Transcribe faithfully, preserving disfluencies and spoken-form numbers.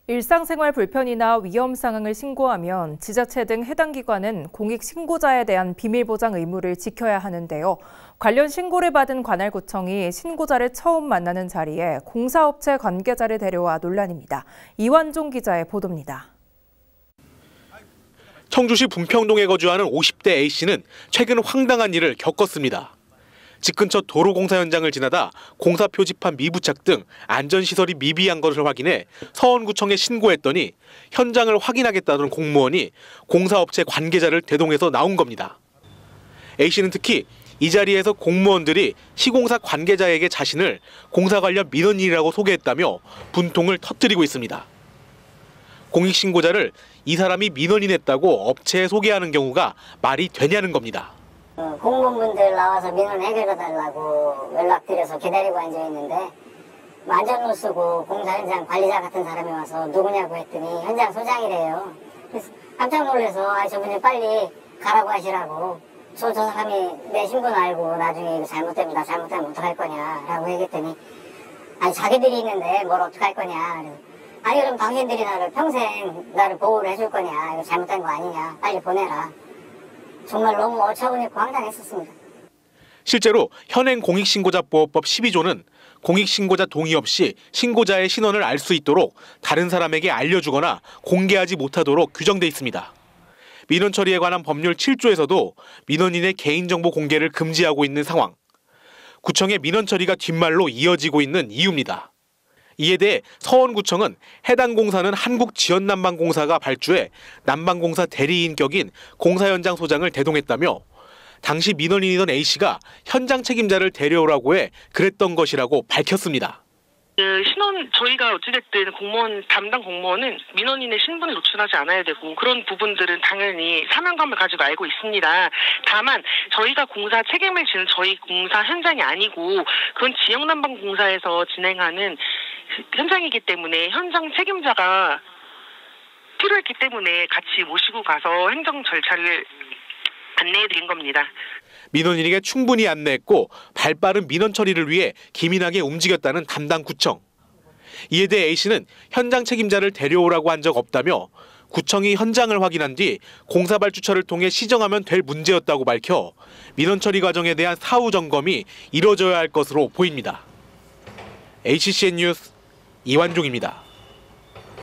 일상생활 불편이나 위험 상황을 신고하면 지자체 등 해당 기관은 공익 신고자에 대한 비밀 보장 의무를 지켜야 하는데요. 관련 신고를 받은 관할구청이 신고자를 처음 만나는 자리에 공사업체 관계자를 데려와 논란입니다. 이완종 기자의 보도입니다. 청주시 분평동에 거주하는 오십 대 A씨는 최근 황당한 일을 겪었습니다. 집 근처 도로공사 현장을 지나다 공사 표지판 미부착 등 안전시설이 미비한 것을 확인해 서원구청에 신고했더니 현장을 확인하겠다던 공무원이 공사업체 관계자를 대동해서 나온 겁니다. A씨는 특히 이 자리에서 공무원들이 시공사 관계자에게 자신을 공사 관련 민원인이라고 소개했다며 분통을 터뜨리고 있습니다. 공익신고자를 이 사람이 민원인했다고 업체에 소개하는 경우가 말이 되냐는 겁니다. 공무원분들 나와서 민원 해결해달라고 연락드려서 기다리고 앉아있는데 안전모 쓰고 공사 현장 관리자 같은 사람이 와서 누구냐고 했더니 현장 소장이래요. 그래서 깜짝 놀라서 아, 저분이 빨리 가라고 하시라고 저, 저 사람이 내 신분 알고 나중에 이거 잘못됩니다. 잘못되면 어떡할 거냐라고 얘기했더니 아니 자기들이 있는데 뭘 어떡할 거냐. 그래서, 아니 그럼 당신들이 나를 평생 나를 보호를 해줄 거냐. 이거 잘못된 거 아니냐. 빨리 보내라. 정말 너무 어처구니 없고 황당했었습니다. 실제로 현행 공익신고자보호법 십이 조는 공익신고자 동의 없이 신고자의 신원을 알 수 있도록 다른 사람에게 알려주거나 공개하지 못하도록 규정돼 있습니다. 민원 처리에 관한 법률 칠 조에서도 민원인의 개인정보 공개를 금지하고 있는 상황. 구청의 민원 처리가 뒷말로 이어지고 있는 이유입니다. 이에 대해 서원구청은 해당 공사는 한국지연난방공사가 발주해 난방공사 대리인격인 공사 현장 소장을 대동했다며 당시 민원인이던 A씨가 현장 책임자를 데려오라고 해 그랬던 것이라고 밝혔습니다. 그 신원 저희가 어찌됐든 공무원 담당 공무원은 민원인의 신분을 노출하지 않아야 되고 그런 부분들은 당연히 사명감을 가지고 알고 있습니다. 다만 저희가 공사 책임을 지는 저희 공사 현장이 아니고 그건 지역난방공사에서 진행하는 현장이기 때문에 현장 책임자가 필요했기 때문에 같이 모시고 가서 행정 절차를 안내해드린 겁니다. 민원인에게 충분히 안내했고 발빠른 민원 처리를 위해 기민하게 움직였다는 담당 구청. 이에 대해 A씨는 현장 책임자를 데려오라고 한 적 없다며 구청이 현장을 확인한 뒤 공사 발주처를 통해 시정하면 될 문제였다고 밝혀 민원 처리 과정에 대한 사후 점검이 이뤄져야 할 것으로 보입니다. 에이치씨엔 뉴스 이완종입니다.